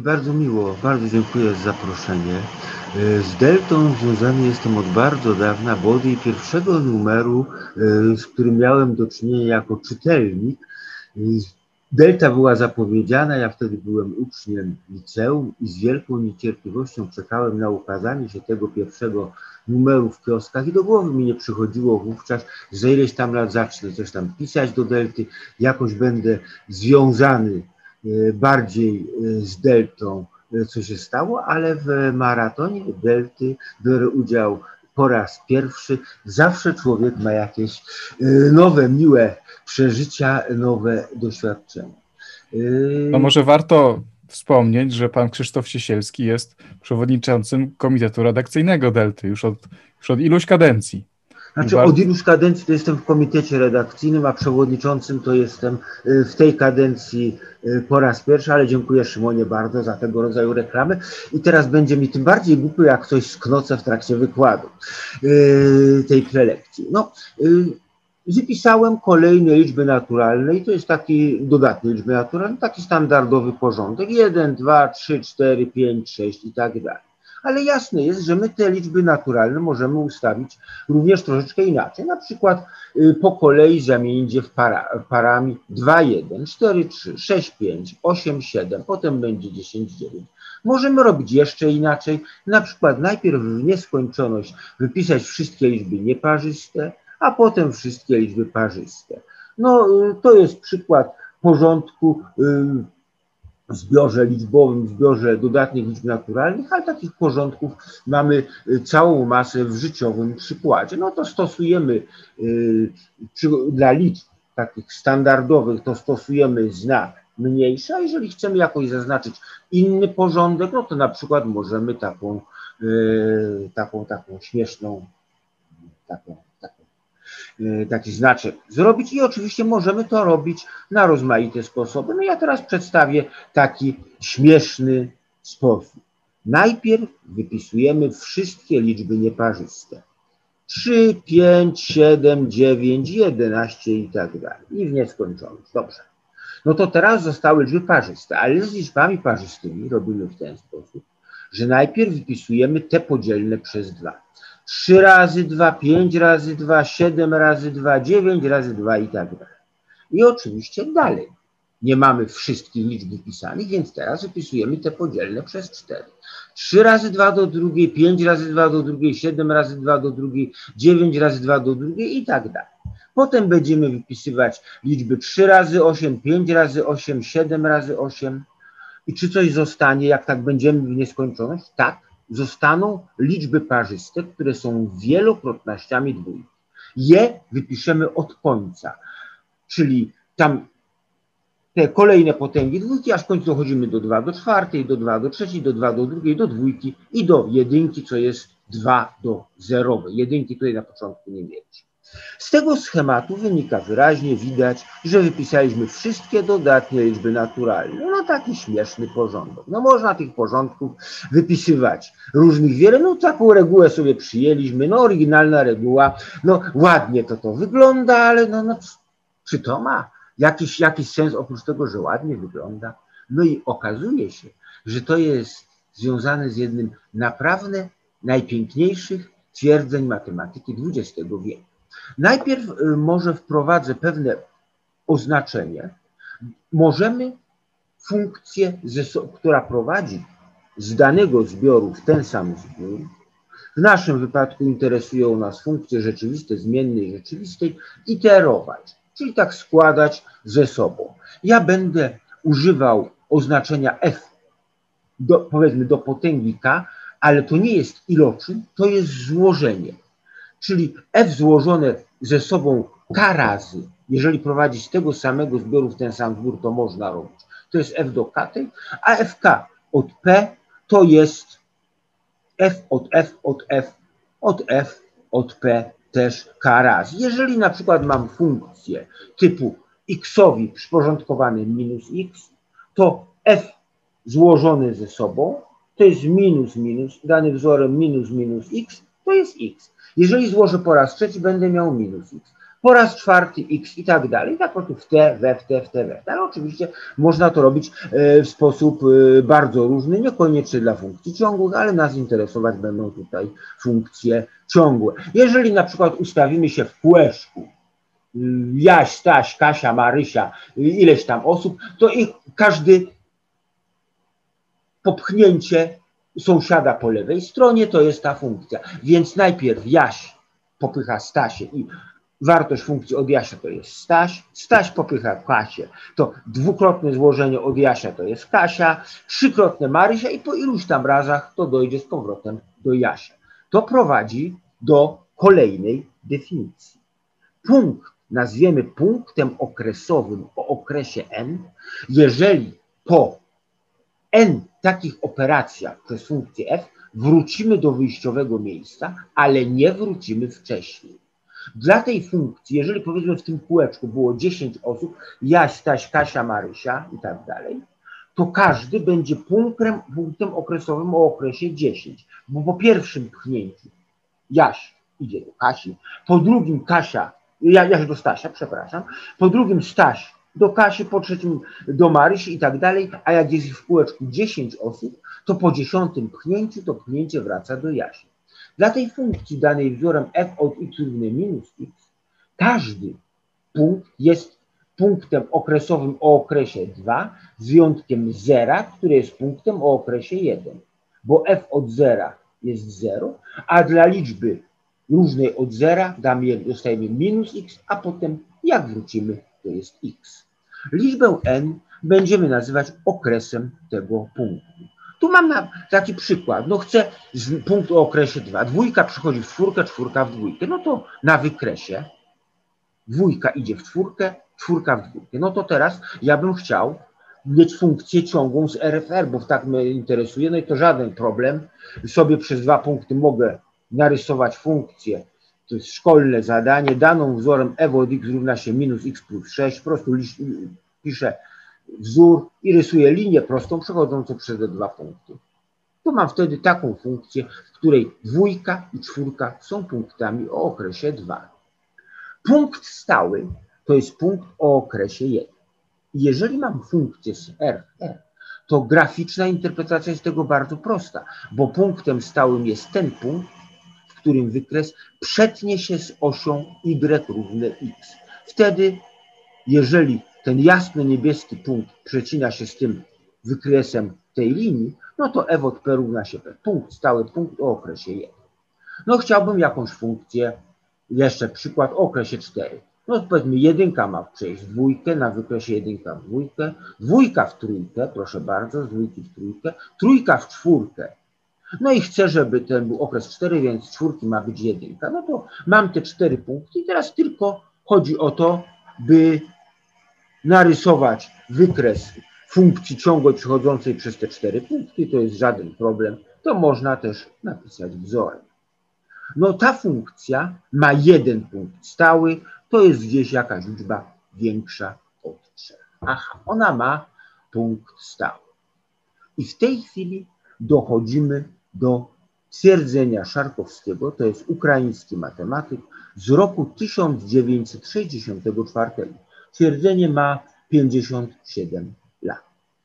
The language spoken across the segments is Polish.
bardzo miło, bardzo dziękuję za zaproszenie. Z deltą związany jestem od bardzo dawna, bo od jej pierwszego numeru, z którym miałem do czynienia jako czytelnik. Delta była zapowiedziana, ja wtedy byłem uczniem liceum i z wielką niecierpliwością czekałem na ukazanie się tego pierwszego numeru w kioskach i do głowy mi nie przychodziło wówczas, że ileś tam lat zacznę coś tam pisać do delty, jakoś będę związany bardziej z deltą, co się stało, ale w maratonie delty biorę udział po raz pierwszy. Zawsze człowiek ma jakieś nowe, miłe przeżycia, nowe doświadczenia. No może warto wspomnieć, że pan Krzysztof Ciesielski jest przewodniczącym komitetu redakcyjnego Delty już od iluś kadencji. Znaczy od iluś kadencji to jestem w komitecie redakcyjnym, a przewodniczącym to jestem w tej kadencji po raz pierwszy, ale dziękuję Szymonie bardzo za tego rodzaju reklamy. I teraz będzie mi tym bardziej głupio, jak coś sknocę w trakcie wykładu tej prelekcji. No, wypisałem kolejne liczby naturalne i to jest taki dodatny liczby naturalne, taki standardowy porządek. 1, 2, 3, 4, 5, 6 i tak dalej. Ale jasne jest, że my te liczby naturalne możemy ustawić również troszeczkę inaczej. Na przykład po kolei zamienić je w parami 2, 1, 4, 3, 6, 5, 8, 7, potem będzie 10, 9. Możemy robić jeszcze inaczej, na przykład najpierw w nieskończoność wypisać wszystkie liczby nieparzyste, a potem wszystkie liczby parzyste. No to jest przykład porządku w zbiorze liczbowym, w zbiorze dodatnich liczb naturalnych, ale takich porządków mamy całą masę w życiowym przykładzie. No to stosujemy dla liczb takich standardowych, to stosujemy znak mniejszy, a jeżeli chcemy jakoś zaznaczyć inny porządek, no to na przykład możemy taką śmieszną, taki znaczek zrobić i oczywiście możemy to robić na rozmaite sposoby. No ja teraz przedstawię taki śmieszny sposób. Najpierw wypisujemy wszystkie liczby nieparzyste. 3, 5, 7, 9, 11 i tak dalej. I w nieskończoność. Dobrze. No to teraz zostały liczby parzyste, ale z liczbami parzystymi robimy w ten sposób, że najpierw wypisujemy te podzielne przez 2. 3 razy 2, 5 razy 2, 7 razy 2, 9 razy 2 i tak dalej. I oczywiście dalej. Nie mamy wszystkich liczb wypisanych, więc teraz wypisujemy te podzielne przez 4. 3 razy 2 do drugiej, 5 razy 2 do drugiej, 7 razy 2 do drugiej, 9 razy 2 do drugiej i tak dalej. Potem będziemy wypisywać liczby 3 razy 8, 5 razy 8, 7 razy 8. I czy coś zostanie, jak tak będziemy w nieskończoność? Tak. Zostaną liczby parzyste, które są wielokrotnościami dwójki. Je wypiszemy od końca, czyli tam te kolejne potęgi dwójki, aż w końcu dochodzimy do 2 do czwartej, do 2 do trzeciej, do 2 do drugiej, do dwójki i do jedynki, co jest 2 do zerowej. Jedynki tutaj na początku nie mieliśmy. Z tego schematu wynika wyraźnie, widać, że wypisaliśmy wszystkie dodatnie liczby naturalne. No taki śmieszny porządek. No można tych porządków wypisywać różnych wiele. No taką regułę sobie przyjęliśmy. No oryginalna reguła. No ładnie to wygląda, ale no czy to ma jakiś sens oprócz tego, że ładnie wygląda? No i okazuje się, że to jest związane z jednym naprawdę najpiękniejszych twierdzeń matematyki XX wieku. Najpierw może wprowadzę pewne oznaczenie. Możemy funkcję, która prowadzi z danego zbioru w ten sam zbiór. W naszym wypadku interesują nas funkcje rzeczywiste, zmiennej, rzeczywistej, iterować, czyli tak składać ze sobą. Ja będę używał oznaczenia f, powiedzmy do potęgi k, ale to nie jest iloczyn, to jest złożenie. Czyli f złożone ze sobą k razy, jeżeli prowadzi z tego samego zbioru w ten sam zbiór, to można robić. To jest f do k, a fk od p to jest f od f od f od f od p też k razy. Jeżeli na przykład mam funkcję typu x-owi przyporządkowany minus x, to f złożone ze sobą to jest minus minus, dany wzorem minus minus x, to jest x. Jeżeli złożę po raz trzeci, będę miał minus x. po raz czwarty x i tak dalej, tak po prostu w t, we, w t, w t, we. Ale oczywiście można to robić w sposób bardzo różny, niekoniecznie dla funkcji ciągłych, ale nas interesować będą tutaj funkcje ciągłe. Jeżeli na przykład ustawimy się w kółeczku, Jaś, Staś, Kasia, Marysia, ileś tam osób, to ich każdy popchnięcie sąsiada po lewej stronie to jest ta funkcja. Więc najpierw Jaś popycha Stasię i wartość funkcji od Jasia to jest Staś, Staś popycha Kasię, to dwukrotne złożenie od Jasia to jest Kasia, trzykrotne Marysia i po iluś tam razach to dojdzie z powrotem do Jasia. To prowadzi do kolejnej definicji. Punkt nazwiemy punktem okresowym o okresie n, jeżeli po n takich operacjach przez funkcję f wrócimy do wyjściowego miejsca, ale nie wrócimy wcześniej. Dla tej funkcji, jeżeli powiedzmy w tym kółeczku było 10 osób, Jaś, Staś, Kasia, Marysia i tak dalej, to każdy będzie punktem okresowym o okresie 10, bo po pierwszym pchnięciu Jaś idzie do Kasi, po drugim Jaś do Stasia, przepraszam, po drugim Staś do Kasi, po trzecim do Marysi i tak dalej, a jak jest w kółeczku 10 osób, to po 10 pchnięciu to pchnięcie wraca do Jasia. Dla tej funkcji danej wzorem f od x równy minus x, każdy punkt jest punktem okresowym o okresie 2 z wyjątkiem zera, który jest punktem o okresie 1, bo f od zera jest 0, a dla liczby różnej od zera dostajemy minus x, a potem jak wrócimy to jest x. Liczbę n będziemy nazywać okresem tego punktu. Tu mam taki przykład. No chcę punkt o okresie 2. Dwójka przychodzi w czwórkę, czwórka w dwójkę. No to na wykresie dwójka idzie w czwórkę, czwórka w dwójkę. No to teraz ja bym chciał mieć funkcję ciągłą z RFR, bo tak mnie interesuje. No i to żaden problem. Sobie przez 2 punkty mogę narysować funkcję. To jest szkolne zadanie. Daną wzorem f od x równa się minus x plus 6. Po prostu piszę wzór i rysuję linię prostą przechodzącą przez te 2 punkty. To mam wtedy taką funkcję, w której dwójka i czwórka są punktami o okresie 2. Punkt stały to jest punkt o okresie 1. Jeżeli mam funkcję z RR, to graficzna interpretacja jest tego bardzo prosta, bo punktem stałym jest ten punkt, w którym wykres przetnie się z osią y równe x. Wtedy, jeżeli ten jasno-niebieski punkt przecina się z tym wykresem tej linii, no to f od p równa się p. Punkt stały, punkt o okresie 1. No chciałbym jakąś funkcję, jeszcze przykład o okresie 4. No powiedzmy jedynka ma przejść w dwójkę, na wykresie jedynka w dwójkę, dwójka w trójkę, proszę bardzo, z dwójki w trójkę, trójka w czwórkę. No i chcę, żeby ten był okres 4, więc z czwórki ma być jedynka. No to mam te 4 punkty i teraz tylko chodzi o to, by narysować wykres funkcji ciągłej przechodzącej przez te 4 punkty, to jest żaden problem, to można też napisać wzorem. No ta funkcja ma jeden punkt stały, to jest gdzieś jakaś liczba większa od 3. Aha, ona ma punkt stały. I w tej chwili dochodzimy do twierdzenia Szarkowskiego, to jest ukraiński matematyk z roku 1964. Twierdzenie ma 57 lat.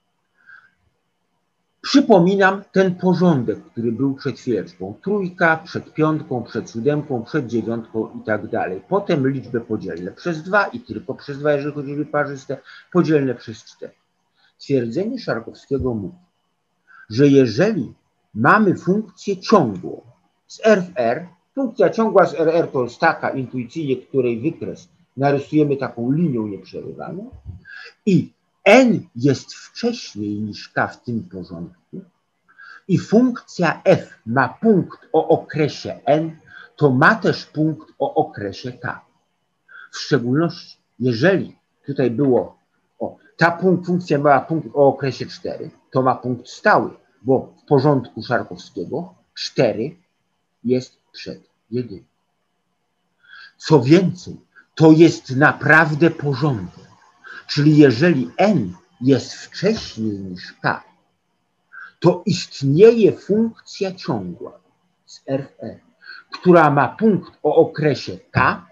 Przypominam ten porządek, który był przed chwileczką. Trójka, przed piątką, przed siódemką, przed dziewiątką i tak dalej. Potem liczby podzielne przez 2 i tylko przez 2, jeżeli chodzi o liczby parzyste, podzielne przez 4. Twierdzenie Szarkowskiego mówi, że jeżeli mamy funkcję ciągłą z RR, funkcja ciągła z RR to jest taka intuicyjnie, której wykres narysujemy taką linią nieprzerywaną i n jest wcześniej niż k w tym porządku i funkcja f ma punkt o okresie n, to ma też punkt o okresie k. W szczególności, jeżeli tutaj było, ta funkcja miała punkt o okresie 4, to ma punkt stały, bo w porządku Szarkowskiego 4 jest przed 1. Co więcej, to jest naprawdę porządek. Czyli jeżeli n jest wcześniej niż k, to istnieje funkcja ciągła z RR, która ma punkt o okresie k,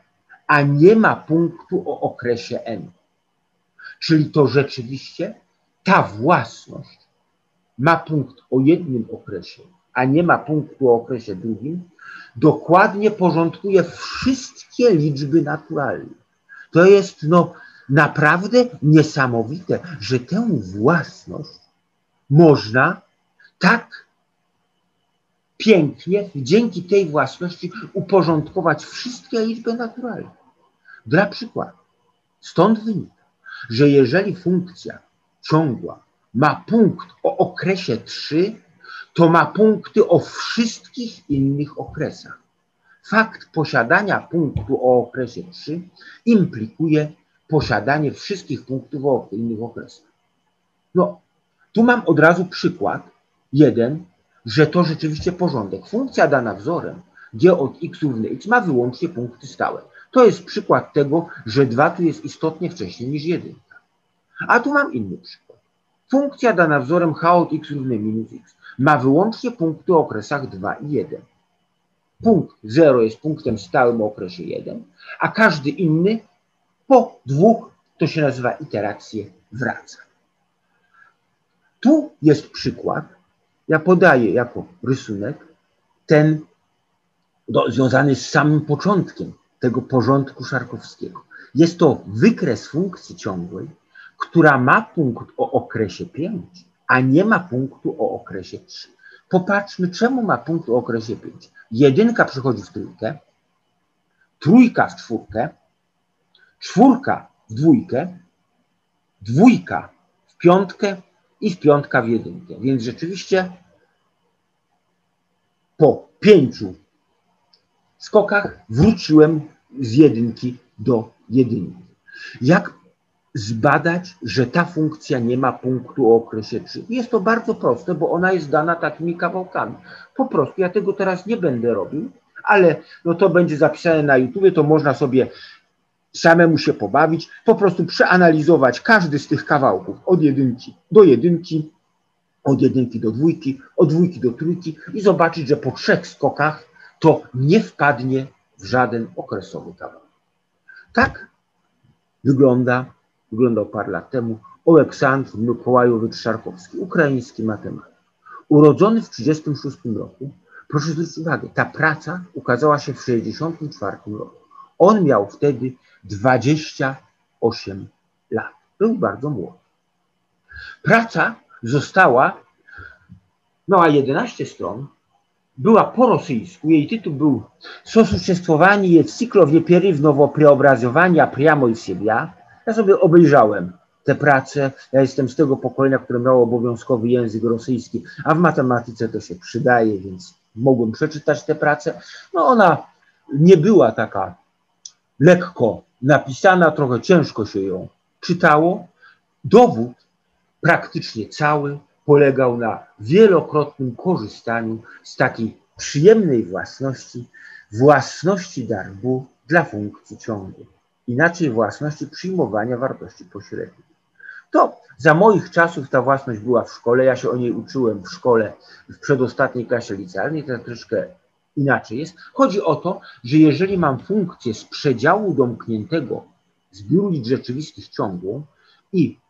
a nie ma punktu o okresie n. Czyli to rzeczywiście ta własność ma punkt o jednym okresie, a nie ma punktu o okresie drugim, dokładnie porządkuje wszystkie liczby naturalne. To jest naprawdę niesamowite, że tę własność można tak pięknie dzięki tej własności uporządkować wszystkie liczby naturalne. Dla przykładu, stąd wynika, że jeżeli funkcja ciągła ma punkt o okresie 3, to ma punkty o wszystkich innych okresach. Fakt posiadania punktu o okresie 3 implikuje posiadanie wszystkich punktów o innych okresach. Tu mam od razu przykład jeden, że to rzeczywiście porządek. Funkcja dana wzorem g od x równy x ma wyłącznie punkty stałe. To jest przykład tego, że 2 tu jest istotnie wcześniej niż 1. A tu mam inny przykład. Funkcja dana wzorem h od x równy minus x ma wyłącznie punkty o okresach 2 i 1. Punkt 0 jest punktem stałym o okresie 1, a każdy inny po 2, to się nazywa iterację, wraca. Tu jest przykład, ja podaję jako rysunek, ten związany z samym początkiem tego porządku szarkowskiego. Jest to wykres funkcji ciągłej, która ma punkt o okresie 5, a nie ma punktu o okresie 3. Popatrzmy, czemu ma punkt o okresie 5. 1 przechodzi w trójkę, trójka w czwórkę, czwórka w dwójkę, dwójka w piątkę i w piątka w jedynkę. Więc rzeczywiście po 5 skokach wróciłem z jedynki do jedynki. Jak zbadać, że ta funkcja nie ma punktu o okresie 3? Jest to bardzo proste, bo ona jest dana takimi kawałkami. Po prostu ja tego teraz nie będę robił, ale to będzie zapisane na YouTube, to można sobie samemu się pobawić, po prostu przeanalizować każdy z tych kawałków od jedynki do jedynki, od jedynki do dwójki, od dwójki do trójki i zobaczyć, że po 3 skokach to nie wpadnie w żaden okresowy kawałek. Tak wyglądał parę lat temu Oleksandr Mikołajowicz-Szarkowski, ukraiński matematyk. Urodzony w 1936 roku, proszę zwrócić uwagę, ta praca ukazała się w 1964 roku. On miał wtedy 28 lat. Był bardzo młody. Praca miała 11 stron, była po rosyjsku, jej tytuł był "Сосуществование циклов непрерывного преобразования прямо из себя". Ja sobie obejrzałem tę pracę, ja jestem z tego pokolenia, które miało obowiązkowy język rosyjski, a w matematyce to się przydaje, więc mogłem przeczytać tę pracę. Ona nie była taka lekko napisana, trochę ciężko się ją czytało. Dowód praktycznie cały polegał na wielokrotnym korzystaniu z takiej przyjemnej własności darbu dla funkcji ciągłej. Inaczej własności przyjmowania wartości pośrednich. To za moich czasów ta własność była w szkole, ja się o niej uczyłem w szkole w przedostatniej klasie licealnej, to troszkę inaczej jest. Chodzi o to, że jeżeli mam funkcję z przedziału domkniętego zbioru liczb rzeczywistych ciągłą i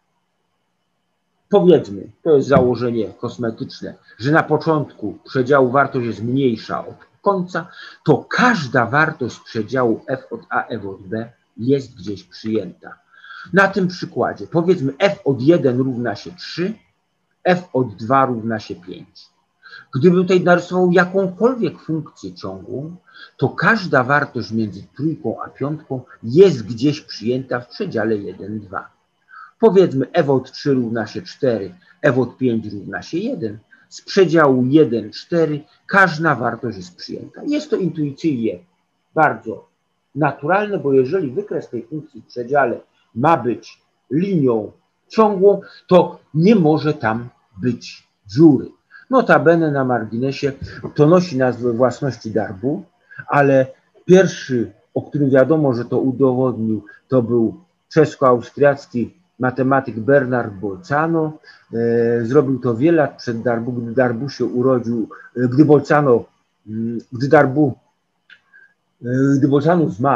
powiedzmy, to jest założenie kosmetyczne, że na początku przedziału wartość jest mniejsza od końca, to każda wartość przedziału f od a, f od b jest gdzieś przyjęta. Na tym przykładzie powiedzmy f od 1 równa się 3, f od 2 równa się 5. Gdybym tutaj narysował jakąkolwiek funkcję ciągłą, to każda wartość między trójką a piątką jest gdzieś przyjęta w przedziale 1, 2. Powiedzmy f od 3 równa się 4, f od 5 równa się 1. Z przedziału 1, 4 każda wartość jest przyjęta. Jest to intuicyjnie bardzo naturalne, bo jeżeli wykres tej funkcji w przedziale ma być linią ciągłą, to nie może tam być dziury. Notabene na marginesie to nosi nazwę własności darbu, ale pierwszy, o którym wiadomo, że to udowodnił, to był czesko-austriacki matematyk Bernard Bolzano. Zrobił to wiele lat przed Darbu, gdy Darbu się urodził, gdy Bolzano zmarł,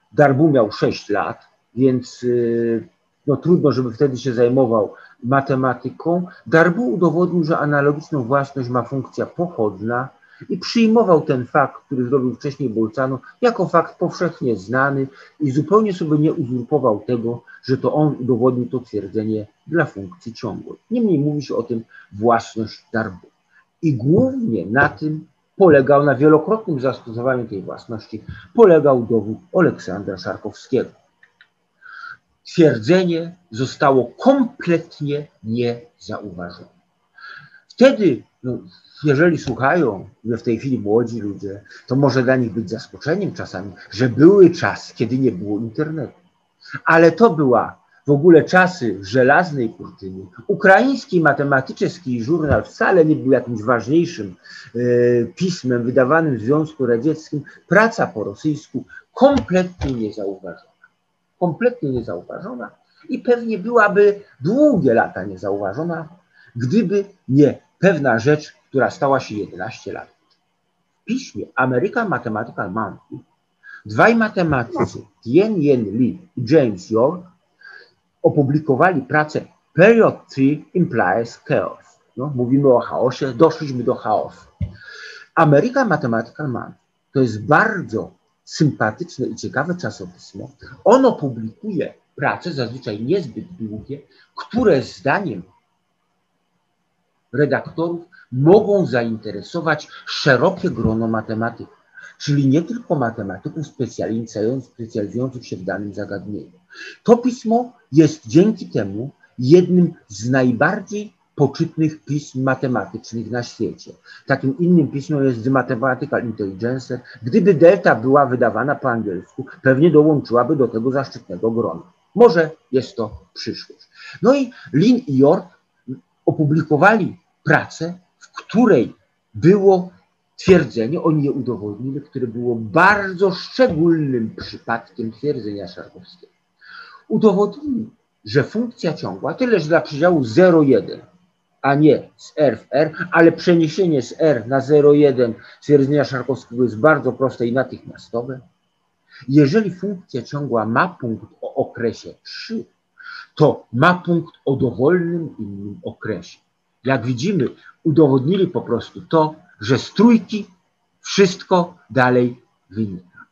Darboux miał 6 lat, więc no, trudno, żeby wtedy się zajmował matematyką. Darboux udowodnił, że analogiczną własność ma funkcja pochodna i przyjmował ten fakt, który zrobił wcześniej Bolzano, jako fakt powszechnie znany i zupełnie sobie nie uzurpował tego, że to on udowodnił to twierdzenie dla funkcji ciągłej. Niemniej mówi się o tym własność Darboux. I głównie na tym polegał, na wielokrotnym zastosowaniu tej własności, polegał dowód Aleksandra Szarkowskiego. Twierdzenie zostało kompletnie niezauważone. Wtedy, no, jeżeli słuchają mnie w tej chwili młodzi ludzie, to może dla nich być zaskoczeniem czasami, że były czasy, kiedy nie było internetu. Ale to była w ogóle czasy żelaznej kurtyny. Ukraiński matematyczny żurnal wcale nie był jakimś ważniejszym pismem wydawanym w Związku Radzieckim. Praca po rosyjsku kompletnie niezauważona. Kompletnie niezauważona i pewnie byłaby długie lata niezauważona, gdyby nie pewna rzecz, która stała się 11 lat. W piśmie American Mathematical Monthly dwaj matematycy, Tien-Yen Lee i James York, opublikowali pracę Period 3 Implies Chaos. No, mówimy o chaosie, doszliśmy do chaosu. American Mathematical Monthly to jest bardzo sympatyczne i ciekawe czasopismo. Ono publikuje prace, zazwyczaj niezbyt długie, które zdaniem redaktorów mogą zainteresować szerokie grono matematyków, czyli nie tylko matematyków specjalizujących się w danym zagadnieniu. To pismo jest dzięki temu jednym z najbardziej poczytnych pism matematycznych na świecie. Takim innym pismem jest The Mathematical Intelligencer. Gdyby Delta była wydawana po angielsku, pewnie dołączyłaby do tego zaszczytnego grona. Może jest to przyszłość. No i Lin i York opublikowali pracę, w której było twierdzenie, oni je udowodnili, które było bardzo szczególnym przypadkiem twierdzenia Szarkowskiego. Udowodnili, że funkcja ciągła, tyleż dla przedziału 0,1, a nie z R w R, ale przeniesienie z R na 0,1 twierdzenia Szarkowskiego jest bardzo proste i natychmiastowe. Jeżeli funkcja ciągła ma punkt o okresie 3, to ma punkt o dowolnym innym okresie. Jak widzimy, udowodnili po prostu to, że z trójki wszystko dalej wynika.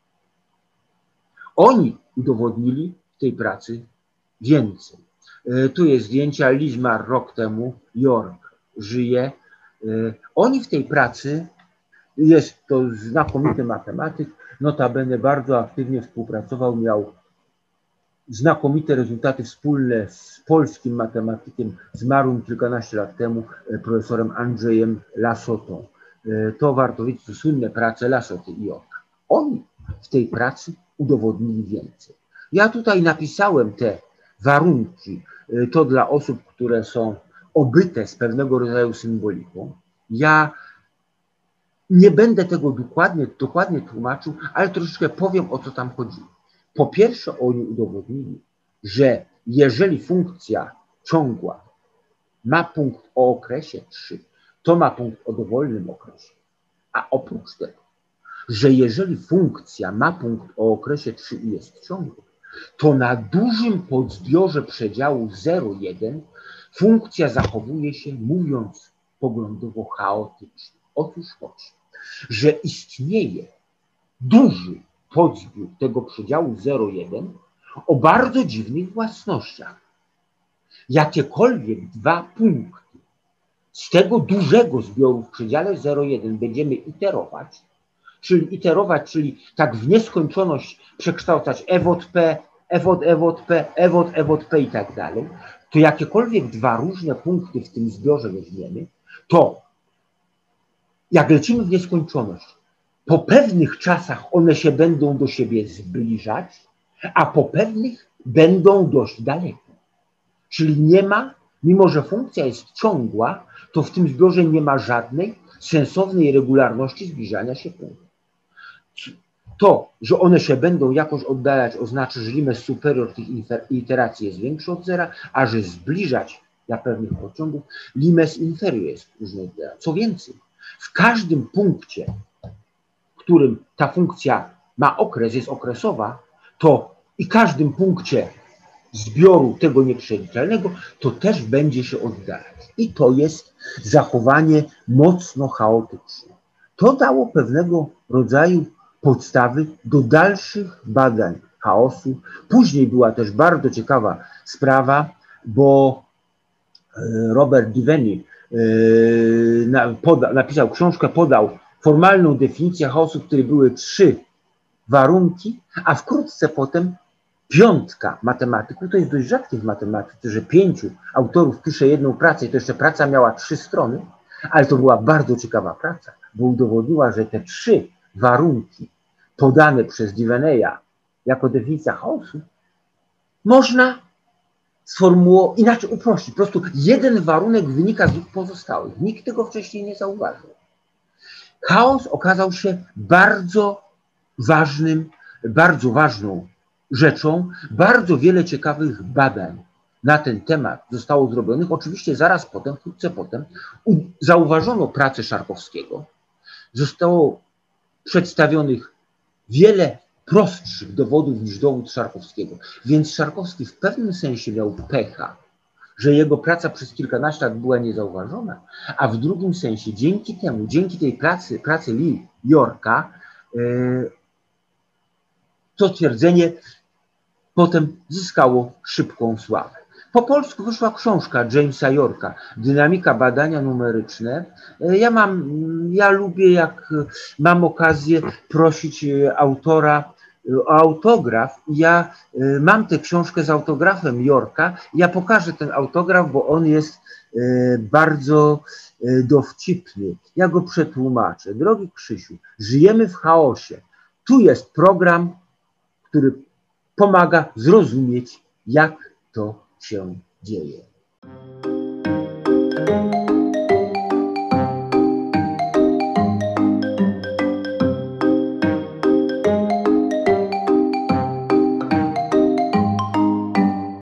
Oni udowodnili w tej pracy więcej. Tu jest zdjęcie, Lee zmarł rok temu, York żyje. Oni w tej pracy, jest to znakomity matematyk, notabene bardzo aktywnie współpracował, miał znakomite rezultaty wspólne z polskim matematykiem zmarłym kilkanaście lat temu, profesorem Andrzejem Lasotą. To warto wiedzieć, to słynne prace Lasoty i Yorka. Oni w tej pracy udowodnili więcej. Ja tutaj napisałem te warunki, to dla osób, które są obyte z pewnego rodzaju symboliką. Ja nie będę tego dokładnie tłumaczył, ale troszeczkę powiem, o co tam chodzi. Po pierwsze, oni udowodnili, że jeżeli funkcja ciągła ma punkt o okresie 3, to ma punkt o dowolnym okresie. A oprócz tego, że jeżeli funkcja ma punkt o okresie 3 i jest ciągła, to na dużym podzbiorze przedziału 0,1 funkcja zachowuje się, mówiąc poglądowo, chaotycznie. Otóż chodzi, że istnieje duży podzbiór tego przedziału 0,1 o bardzo dziwnych własnościach. Jakiekolwiek dwa punkty z tego dużego zbioru w przedziale 0,1 będziemy iterować, czyli tak w nieskończoność przekształcać e od p, f od p, f od p i tak dalej, to jakiekolwiek dwa różne punkty w tym zbiorze weźmiemy, to jak lecimy w nieskończoność, po pewnych czasach one się będą do siebie zbliżać, a po pewnych będą dość daleko. Czyli nie ma, mimo że funkcja jest ciągła, to w tym zbiorze nie ma żadnej sensownej regularności zbliżania się punktów. To, że one się będą jakoś oddalać, oznacza, że limes superior tych iteracji jest większy od zera, a że zbliżać dla pewnych pociągów limes inferior jest różny od zera. Co więcej, w każdym punkcie, w którym ta funkcja ma okres, jest okresowa, to i każdym punkcie zbioru tego nieprzewidywalnego, to też będzie się oddalać. I to jest zachowanie mocno chaotyczne. To dało pewnego rodzaju podstawy do dalszych badań chaosu. Później była też bardzo ciekawa sprawa, bo Robert Diveny napisał książkę, podał formalną definicję chaosu, w której były 3 warunki, a wkrótce potem 5 matematyków. To jest dość rzadkie w matematyce, że 5 autorów pisze jedną pracę i to jeszcze praca miała 3 strony, ale to była bardzo ciekawa praca, bo udowodniła, że te 3 warunki podane przez Diveneya jako definicja chaosu można sformułować, inaczej uprościć. Po prostu jeden warunek wynika z 2 pozostałych. Nikt tego wcześniej nie zauważył. Chaos okazał się bardzo ważną rzeczą. Bardzo wiele ciekawych badań na ten temat zostało zrobionych. Oczywiście zaraz potem, wkrótce potem zauważono pracę Szarkowskiego. Zostało przedstawionych wiele prostszych dowodów niż dowód Szarkowskiego. Więc Szarkowski w pewnym sensie miał pecha, że jego praca przez kilkanaście lat była niezauważona, a w drugim sensie dzięki temu, dzięki tej pracy Lee Yorka, to twierdzenie potem zyskało szybką sławę. Po polsku wyszła książka Jamesa Yorka, Dynamika badania numeryczne. Ja lubię, jak mam okazję, prosić autora o autograf. Ja mam tę książkę z autografem Yorka. Ja pokażę ten autograf, bo on jest bardzo dowcipny. Ja go przetłumaczę. Drogi Krzysiu, żyjemy w chaosie. Tu jest program, który pomaga zrozumieć, jak to się dzieje.